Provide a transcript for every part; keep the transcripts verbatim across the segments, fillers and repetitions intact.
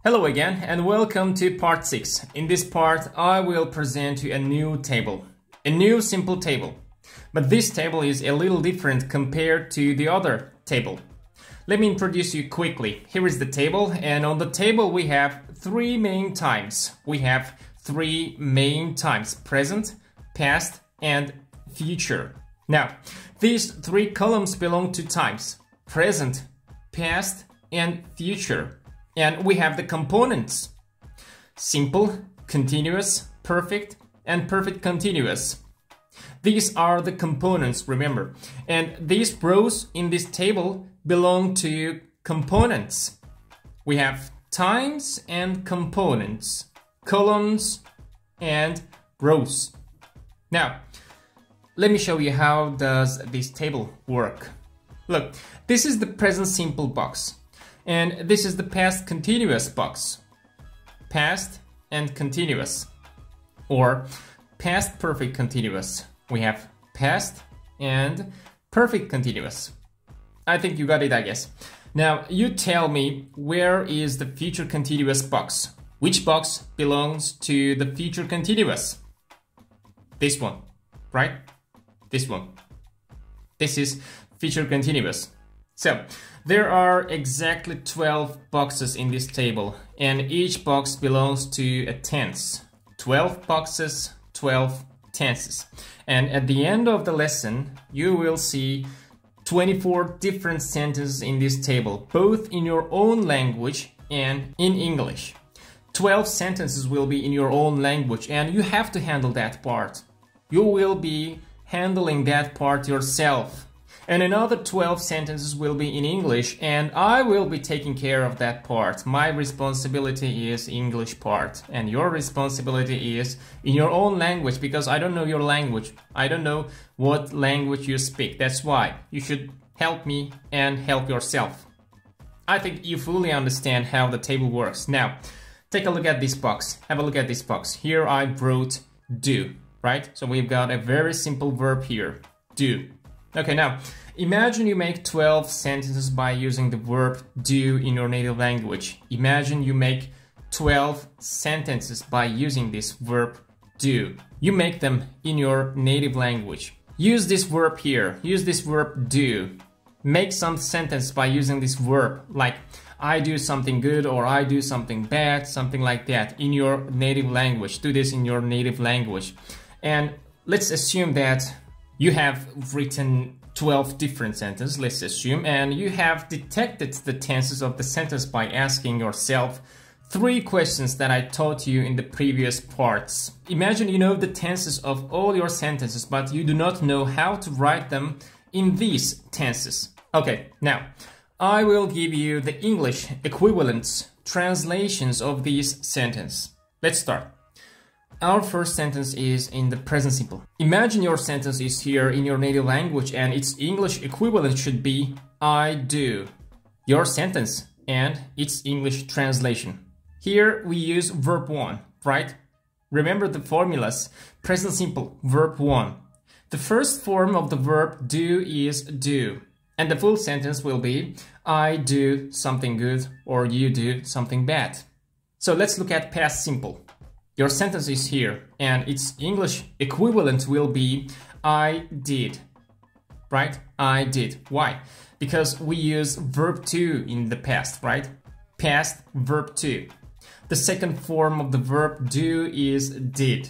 Hello again and welcome to part six. In this part I will present you a new table, a new simple table. But this table is a little different compared to the other table. Let me introduce you quickly. Here is the table, and on the table we have three main times. We have three main times: present, past and future. Now, these three columns belong to times: present, past and future. And we have the components: simple, continuous, perfect, and perfect continuous. These are the components, remember. And these rows in this table belong to components. We have times and components, columns and rows. Now, let me show you how does this table work. Look, this is the present simple box. And this is the past continuous box. Past and continuous. Or past perfect continuous. We have past and perfect continuous. I think you got it, I guess. Now, you tell me, where is the future continuous box? Which box belongs to the future continuous? This one, right? This one. This is future continuous. So, there are exactly twelve boxes in this table, and each box belongs to a tense. twelve boxes, twelve tenses. And at the end of the lesson, you will see twenty-four different sentences in this table, both in your own language and in English. twelve sentences will be in your own language, and you have to handle that part. You will be handling that part yourself. And another twelve sentences will be in English, and I will be taking care of that part. My responsibility is English part, and your responsibility is in your own language, because I don't know your language. I don't know what language you speak. That's why you should help me and help yourself. I think you fully understand how the table works. Now, take a look at this box. Have a look at this box. Here I wrote do, right? So we've got a very simple verb here, do. Okay, now, imagine you make twelve sentences by using the verb do in your native language. Imagine you make twelve sentences by using this verb do. You make them in your native language. Use this verb here. Use this verb do. Make some sentence by using this verb, like I do something good or I do something bad, something like that, in your native language. Do this in your native language. And let's assume that you have written twelve different sentences, let's assume, and you have detected the tenses of the sentence by asking yourself three questions that I taught you in the previous parts. Imagine you know the tenses of all your sentences, but you do not know how to write them in these tenses. Okay, now, I will give you the English equivalents, translations of these sentences. Let's start. Our first sentence is in the present simple. Imagine your sentence is here in your native language, and its English equivalent should be I do. Your sentence and its English translation. Here we use verb one, right? Remember the formulas. Present simple, verb one. The first form of the verb do is do. And the full sentence will be I do something good or you do something bad. So let's look at past simple. Your sentence is here, and its English equivalent will be I did, right? I did. Why? Because we use verb to in the past, right? Past, verb to. The second form of the verb do is did.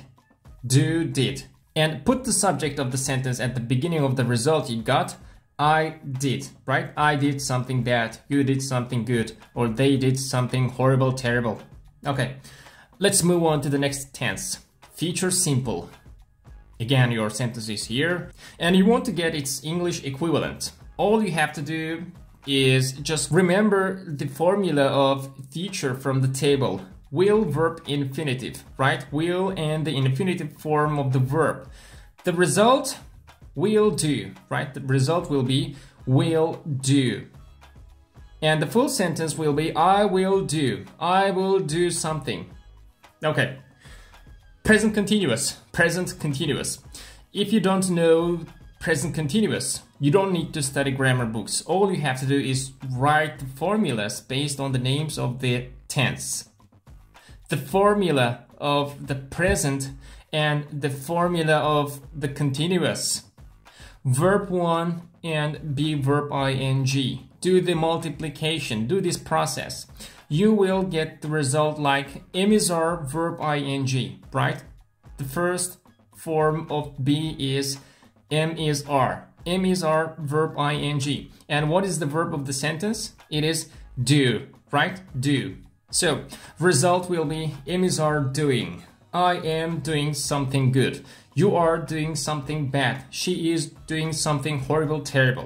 Do, did. And put the subject of the sentence at the beginning of the result you got. I did, right? I did something bad, you did something good, or they did something horrible, terrible. Okay. Let's move on to the next tense, future simple. Again, your sentence is here, and you want to get its English equivalent. All you have to do is just remember the formula of future from the table. Will, verb, infinitive, right? Will and the infinitive form of the verb. The result, will do, right? The result will be will do. And the full sentence will be I will do. I will do something. Okay, present continuous, present continuous. If you don't know present continuous, you don't need to study grammar books. All you have to do is write the formulas based on the names of the tense. The formula of the present and the formula of the continuous. Verb one and be verb ing. Do the multiplication, do this process. You will get the result like M is R verb ing, right? The first form of be is M is R. M is R verb ing. And what is the verb of the sentence? It is do, right? Do. So, result will be M is R doing. I am doing something good. You are doing something bad. She is doing something horrible, terrible.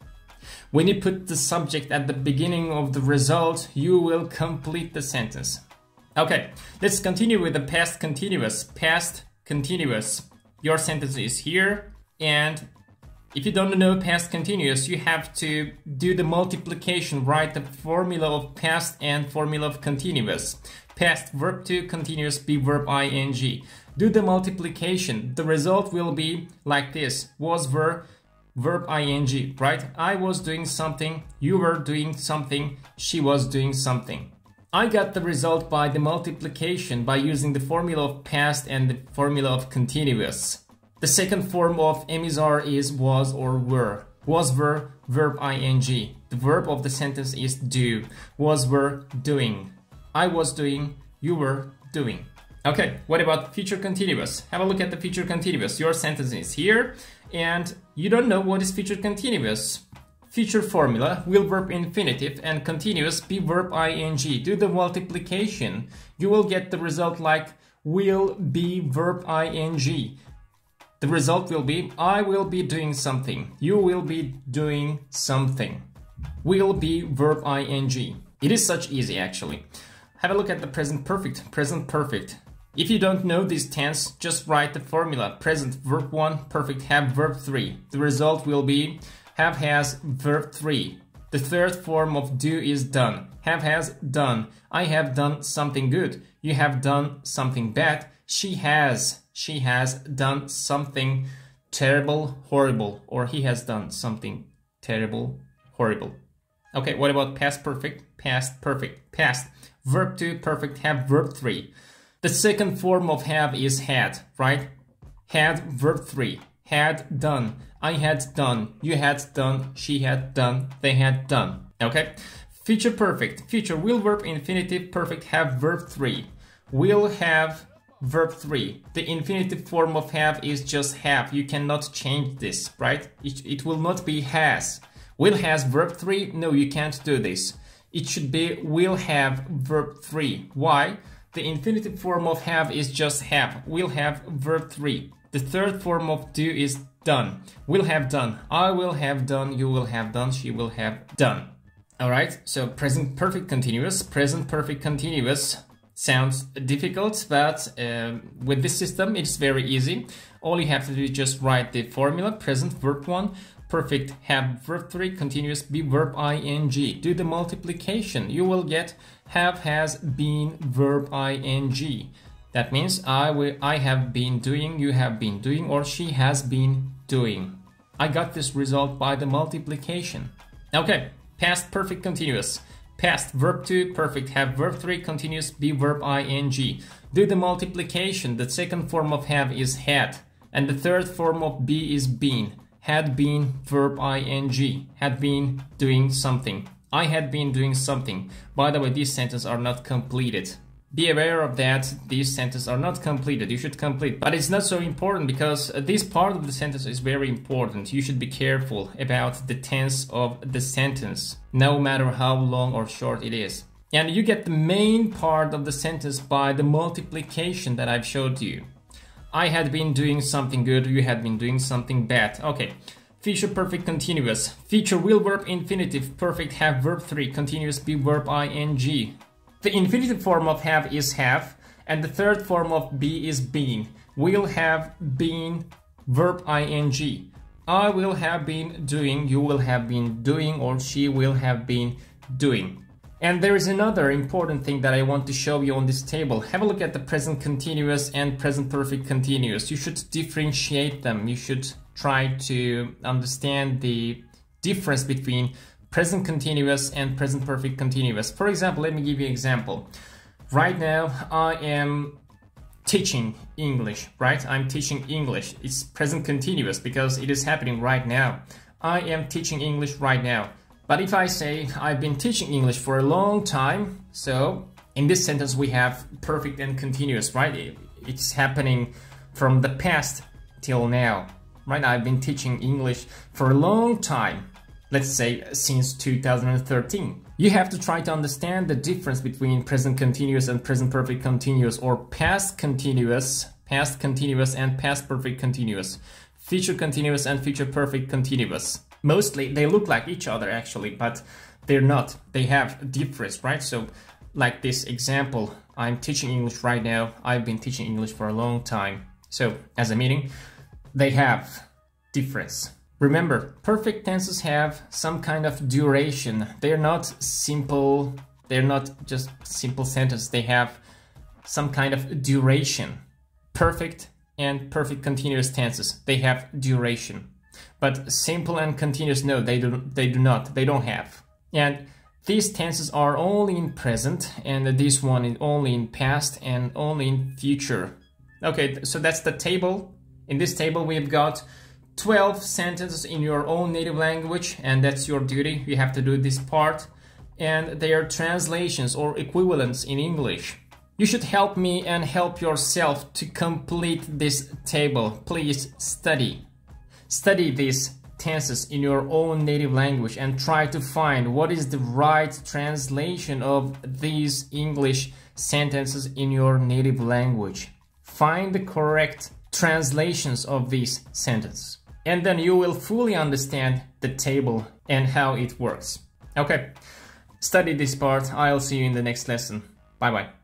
When you put the subject at the beginning of the result, you will complete the sentence. Okay, let's continue with the past continuous. Past continuous. Your sentence is here, and if you don't know past continuous, you have to do the multiplication, write the formula of past and formula of continuous. Past, verb to, continuous, be verb ing. Do the multiplication. The result will be like this. Was verb, verb ing, right? I was doing something, you were doing something, she was doing something. I got the result by the multiplication by using the formula of past and the formula of continuous. The second form of M is R is was or were. Was were, verb ing. The verb of the sentence is do. Was were, doing. I was doing, you were doing. Okay, what about future continuous? Have a look at the future continuous. Your sentence is here, and you don't know what is future continuous. Future formula, will verb infinitive, and continuous, be verb ing. Do the multiplication. You will get the result like will be verb ing. The result will be I will be doing something. You will be doing something. Will be verb ing. It is such easy actually. Have a look at the present perfect. Present perfect. If you don't know this tense, just write the formula. Present verb one, perfect have verb three. The result will be have has verb three. The third form of do is done. Have has done. I have done something good. You have done something bad. She has. She has done something terrible, horrible. Or he has done something terrible, horrible. Okay, what about past perfect? Past perfect. Past. Verb two, perfect have verb three. The second form of have is had, right? Had verb three. Had done. I had done. You had done. She had done. They had done. Okay? Future perfect. Future will verb infinitive, perfect have verb three. Will have verb three. The infinitive form of have is just have. You cannot change this, right? It, it will not be has. Will has verb three? No, you can't do this. It should be will have verb three. Why? The infinitive form of have is just have. Will have verb three. The third form of do is done. Will have done. I will have done. You will have done. She will have done. Alright, so present perfect continuous. Present perfect continuous sounds difficult, but uh, with this system it's very easy. All you have to do is just write the formula. Present verb one. Perfect have verb three, continuous be verb ing. Do the multiplication. You will get have has been verb ing. That means I will I have been doing, you have been doing, or she has been doing. I got this result by the multiplication. Okay, past perfect continuous. Past verb two, perfect have verb three, continuous be verb ing. Do the multiplication. The second form of have is had, and the third form of be is been. Had been verb ing. Had been doing something. I had been doing something. By the way, these sentences are not completed. Be aware of that. These sentences are not completed. You should complete. But it's not so important because this part of the sentence is very important. You should be careful about the tense of the sentence, no matter how long or short it is. And you get the main part of the sentence by the multiplication that I've showed you. I had been doing something good, you had been doing something bad. Okay, future perfect continuous. Future will verb infinitive, perfect have verb three, continuous be verb ing. The infinitive form of have is have, and the third form of be is been. Will have been verb ing. I will have been doing, you will have been doing, or she will have been doing. And there is another important thing that I want to show you on this table. Have a look at the present continuous and present perfect continuous. You should differentiate them. You should try to understand the difference between present continuous and present perfect continuous. For example, let me give you an example. Right now, I am teaching English, right? I'm teaching English. It's present continuous because it is happening right now. I am teaching English right now. But if I say I've been teaching English for a long time, so in this sentence we have perfect and continuous, right? It's happening from the past till now, right? I've been teaching English for a long time. Let's say since two thousand thirteen. You have to try to understand the difference between present continuous and present perfect continuous, or past continuous, past continuous and past perfect continuous, future continuous and future perfect continuous. Mostly they look like each other actually, but they're not. They have difference, right? So like this example, I'm teaching English right now. I've been teaching English for a long time. So as a meaning, they have difference. Remember, perfect tenses have some kind of duration. They're not simple, they're not just simple sentences. They have some kind of duration. Perfect and perfect continuous tenses, they have duration. But simple and continuous, no, they do, they do not, they don't have. And these tenses are only in present, and this one is only in past and only in future. Okay, so that's the table. In this table we've got twelve sentences in your own native language, and that's your duty. You have to do this part. And they are translations or equivalents in English. You should help me and help yourself to complete this table. Please study. Study these tenses in your own native language and try to find what is the right translation of these English sentences in your native language. Find the correct translations of these sentences, and then you will fully understand the table and how it works. Okay, study this part. I'll see you in the next lesson. Bye bye.